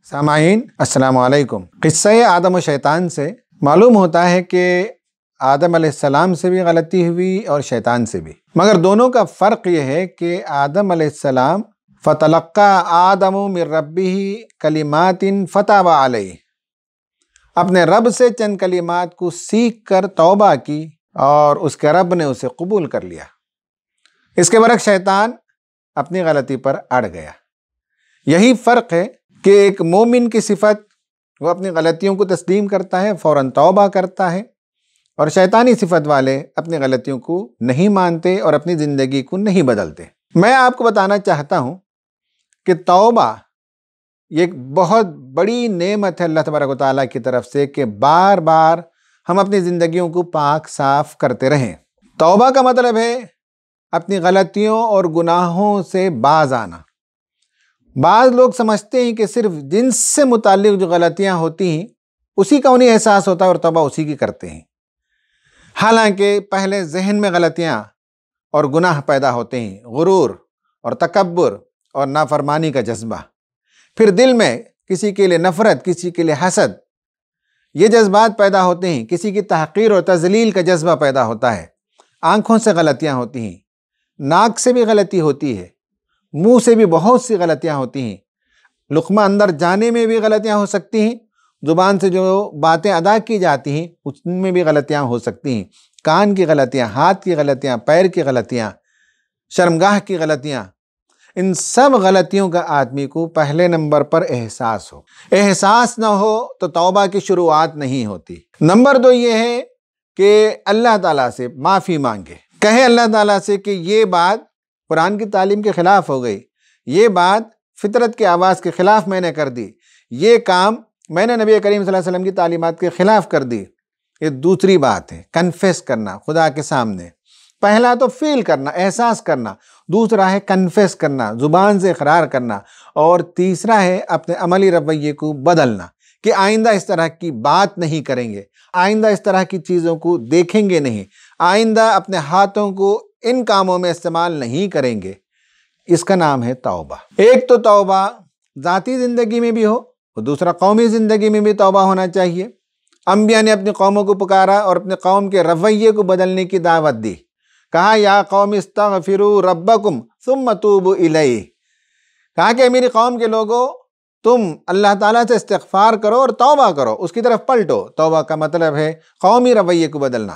सामाईन अस्सलामु अलैकुम। क़िस्सा आदम व शैतान से मालूम होता है कि आदम अलैहिस्सलाम से भी गलती हुई और शैतान से भी, मगर दोनों का फ़र्क यह है कि आदम अलैहिस्सलाम फ़तलक्का आदमु मिर रब्बिही कलिमातिन फ़ताबा अलैहि, अपने रब से चंद कलिमात को सीख कर तौबा की और उसके रब ने उसे कबूल कर लिया। इसके बरक शैतान अपनी गलती पर अड़ गया। यही फ़र्क है कि एक मोमिन की सिफत वो अपनी गलतियों को तस्लीम करता है, फ़ौरन तौबा करता है, और शैतानी सिफत वाले अपनी गलतियों को नहीं मानते और अपनी ज़िंदगी को नहीं बदलते। मैं आपको बताना चाहता हूँ कि तौबा ये एक बहुत बड़ी नेमत है अल्लाह तबारक व तआला की तरफ से कि बार बार हम अपनी ज़िंदगियों को पाक साफ करते रहें। तौबा का मतलब है अपनी गलतियों और गुनाहों से बाज आना। बाज़ लोग समझते हैं कि सिर्फ जिन्स से मुताल्लिक़ जो गलतियां होती हैं उसी का उन्हें एहसास होता है और तौबा उसी की करते हैं। हालांकि पहले जहन में गलतियां और गुनाह पैदा होते हैं, गुरूर और तकब्बुर और नाफरमानी का जज्बा, फिर दिल में किसी के लिए नफ़रत, किसी के लिए हसद, ये जज्बात पैदा होते हैं, किसी की तहक़ीर और तज़लील का जज्बा पैदा होता है। आँखों से गलतियाँ होती हैं, नाक से भी गलती होती है, मुंह से भी बहुत सी गलतियां होती हैं, लुक़मा अंदर जाने में भी गलतियां हो सकती हैं, ज़ुबान से जो बातें अदा की जाती हैं उसमें भी गलतियां हो सकती हैं, कान की गलतियां, हाथ की गलतियां, पैर की गलतियां, शर्मगाह की गलतियां, इन सब गलतियों का आदमी को पहले नंबर पर एहसास हो। एहसास ना हो तो तौबा की शुरुआत नहीं होती। नंबर 2 ये है कि अल्लाह ताला से माफ़ी मांगे, कहे अल्लाह ताला से कि ये बात कुरान की तालीम के ख़िलाफ़ हो गई, ये बात फितरत की आवाज़ के ख़िलाफ़ मैंने कर दी, ये काम मैंने नबी करीम सल्लल्लाहु अलैहि वसल्लम की तालीमात के ख़िलाफ़ कर दी। ये दूसरी बात है, कन्फेस करना खुदा के सामने। पहला तो फ़ील करना, एहसास करना, दूसरा है कन्फेस करना, ज़ुबान से इकरार करना, और तीसरा है अपने अमली रवैये को बदलना कि आइंदा इस तरह की बात नहीं करेंगे, आइंदा इस तरह की चीज़ों को देखेंगे नहीं, आइंदा अपने हाथों को इन कामों में इस्तेमाल नहीं करेंगे। इसका नाम है तौबा। एक तो तौबा ज़ाती ज़िंदगी में भी हो और दूसरा कौमी ज़िंदगी में भी तौबा होना चाहिए। अंबिया ने अपनी कौमों को पुकारा और अपने कौम के रवैये को बदलने की दावत दी। कहा या कौम इस्तग़फिरू रब्बकुम सुम्मा तूबू इलैहि, कहा कि मेरी कौम के लोगों तुम अल्लाह ताला से इस्तिग़फ़ार करो और तौबा करो, उसकी तरफ पलटो। तौबा का मतलब है कौमी रवैये को बदलना।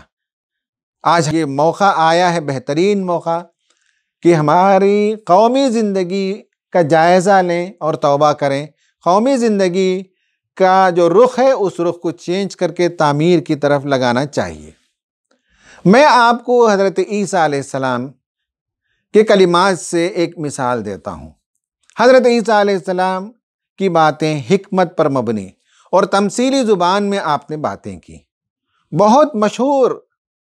आज ये मौका आया है, बेहतरीन मौका, कि हमारी कौमी ज़िंदगी का जायज़ा लें और तौबा करें। कौमी ज़िंदगी का जो रुख है उस रुख को चेंज करके तामीर की तरफ लगाना चाहिए। मैं आपको हज़रत ईसा अलैहिस्सलाम के कलिमात से एक मिसाल देता हूँ। हज़रत ईसा अलैहिस्सलाम की बातें हिकमत पर मबनी और तमसीली ज़ुबान में आपने बातें की। बहुत मशहूर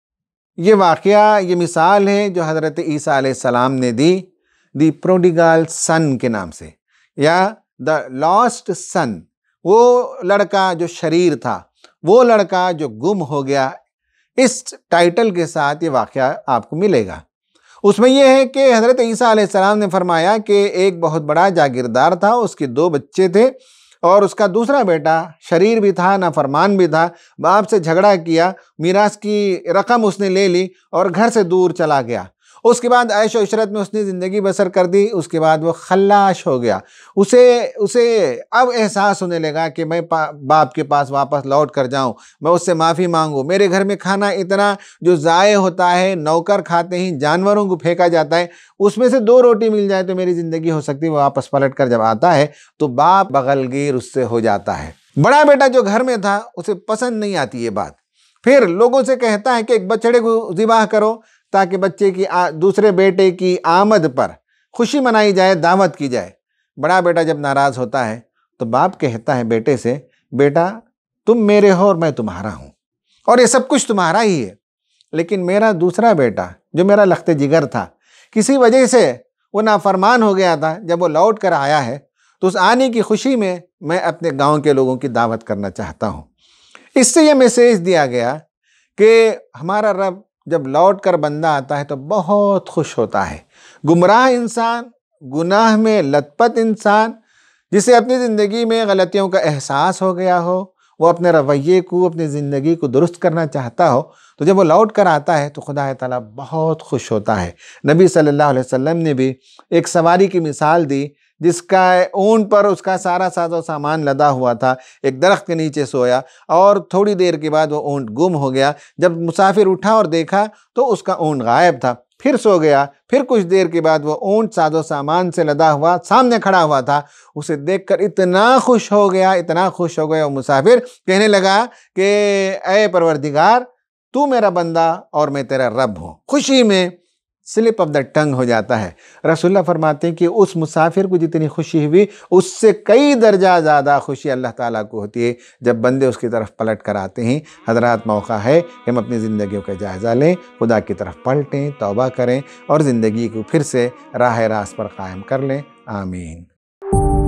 ये वाक़या, ये मिसाल है जो हज़रत ईसा अलैहिस्सलाम ने दी प्रोडिगल सन के नाम से, या द लॉस्ट सन, वो लड़का जो शरीर था, वो लड़का जो गुम हो गया। इस टाइटल के साथ ये वाक़या आपको मिलेगा। उसमें यह है कि हज़रत ईसा अलैहिस्सलाम ने फरमाया कि एक बहुत बड़ा जागीरदार था, उसके 2 बच्चे थे और उसका दूसरा बेटा शरीर भी था, नाफरमान भी था। बाप से झगड़ा किया, मीरास की रकम उसने ले ली और घर से दूर चला गया। उसके बाद ऐश और इशरत में उसने ज़िंदगी बसर कर दी। उसके बाद वो खल्लाश हो गया। उसे अब एहसास होने लगा कि मैं बाप के पास वापस लौट कर जाऊं, मैं उससे माफ़ी मांगूं। मेरे घर में खाना इतना जो ज़ाये होता है, नौकर खाते हैं, जानवरों को फेंका जाता है, उसमें से 2 रोटी मिल जाए तो मेरी ज़िंदगी हो सकती है। वो वापस पलट कर जब आता है तो बाप बगलगीर उससे हो जाता है। बड़ा बेटा जो घर में था उसे पसंद नहीं आती ये बात, फिर लोगों से कहता है कि एक बछड़े को ज़िबाह करो ताकि बच्चे की दूसरे बेटे की आमद पर खुशी मनाई जाए, दावत की जाए। बड़ा बेटा जब नाराज़ होता है तो बाप कहता है बेटे से, बेटा तुम मेरे हो और मैं तुम्हारा हूँ और ये सब कुछ तुम्हारा ही है, लेकिन मेरा दूसरा बेटा जो मेरा लख्ते जिगर था, किसी वजह से वो नाफरमान हो गया था। जब वो लौट कर आया है तो उस आने की खुशी में मैं अपने गाँव के लोगों की दावत करना चाहता हूँ। इससे ये मैसेज दिया गया कि हमारा रब जब लौट कर बंदा आता है तो बहुत खुश होता है। गुमराह इंसान, गुनाह में लतपत इंसान जिसे अपनी ज़िंदगी में गलतियों का एहसास हो गया हो, वो अपने रवैये को, अपनी ज़िंदगी को दुरुस्त करना चाहता हो, तो जब वो लौट कर आता है तो खुदा ताला बहुत खुश होता है। नबी सल्लल्लाहु अलैहि वसल्लम ने भी एक सवारी की मिसाल दी जिसका ऊँट पर उसका सारा साजो सामान लदा हुआ था, एक दरख्त के नीचे सोया और थोड़ी देर के बाद वो ऊँट गुम हो गया। जब मुसाफिर उठा और देखा तो उसका ऊँट गायब था, फिर सो गया। फिर कुछ देर के बाद वो ऊँट साजो सामान से लदा हुआ सामने खड़ा हुआ था। उसे देखकर इतना खुश हो गया, इतना खुश हो गया वो मुसाफिर, कहने लगा कि ऐ परवरदिगार, तू मेरा बंदा और मैं तेरा रब हूँ। खुशी में स्लिप ऑफ द टंग हो जाता है। रसूलुल्लाह फरमाते हैं कि उस मुसाफिर को जितनी खुशी हुई, उससे कई दर्जा ज़्यादा खुशी अल्लाह ताला को होती है जब बंदे उसकी तरफ पलट कर आते हैं। हज़रात, मौका है कि हम अपनी ज़िंदगियों का जायज़ा लें, खुदा की तरफ पलटें, तौबा करें और ज़िंदगी को फिर से राह रास्त पर कायम कर लें। आमीन।